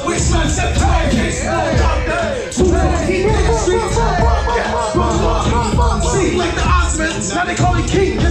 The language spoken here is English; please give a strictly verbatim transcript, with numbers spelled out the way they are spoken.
Which man said time case? Two more heat in the streets. See, like the Osmonds, now they call it King.